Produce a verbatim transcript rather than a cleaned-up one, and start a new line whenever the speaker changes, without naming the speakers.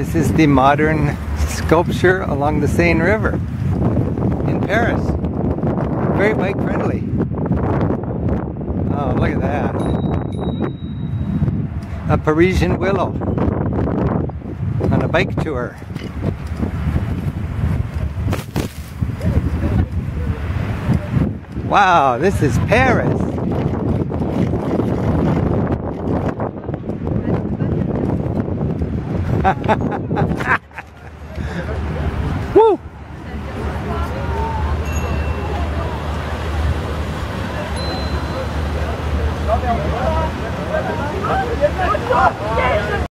This is the modern sculpture along the Seine River in Paris. Very bike friendly. Oh, look at that. A Parisian willow on a bike tour. Wow, this is Paris. Woo!